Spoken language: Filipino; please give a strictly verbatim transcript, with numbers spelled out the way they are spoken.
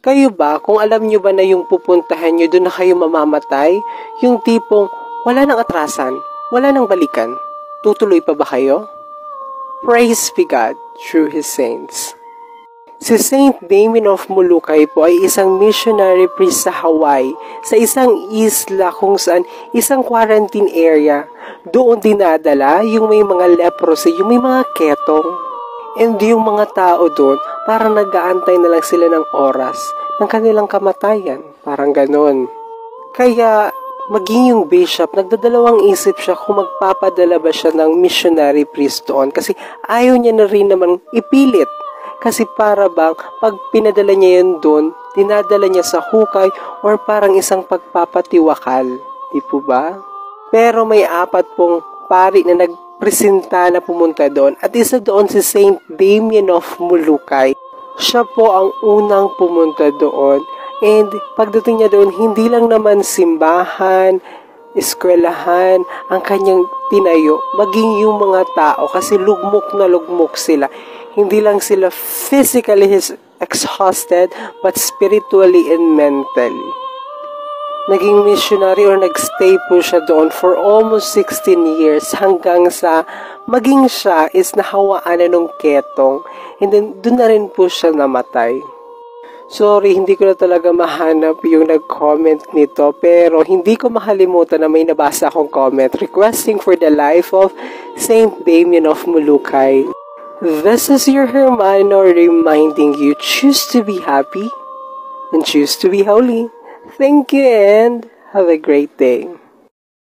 Kayo ba, kung alam nyo ba na yung pupuntahan nyo, doon na kayo mamamatay? Yung tipong, wala nang atrasan, wala nang balikan. Tutuloy pa ba kayo? Praise be God through His saints. Si Saint Damien of Molucay po ay isang missionary priest sa Hawaii, sa isang isla kung saan isang quarantine area. Doon dinadala yung may mga leprosy, yung may mga ketong. And yung mga tao doon, parang nag-aantay na lang sila ng oras ng kanilang kamatayan. Parang ganon. Kaya, maging yung bishop, nagdadalawang isip siya kung magpapadala ba siya ng missionary priest doon. Kasi ayaw niya na rin naman ipilit. Kasi para bang, pag pinadala niya yun doon, dinadala niya sa hukay or parang isang pagpapatiwakal. Di po ba? Pero may apat pong pari na nagpresenta na pumunta doon. At isa doon si Saint Damien of Molucay. Siya po ang unang pumunta doon. And pagdating niya doon, hindi lang naman simbahan, eskwelahan, ang kanyang tinayo, maging yung mga tao. Kasi lugmok na lugmok sila. Hindi lang sila physically exhausted, but spiritually and mentally. Naging missionary or nagstay po siya doon for almost sixteen years hanggang sa maging siya is nahawaan na nung ketong. And then, doon na rin po siya namatay. Sorry, hindi ko na talaga mahanap yung nag-comment nito, pero hindi ko makalimutan na may nabasa akong comment requesting for the life of Saint Damien of Molucay. This is your Hermano reminding you, choose to be happy and choose to be holy. Thank you and have a great day.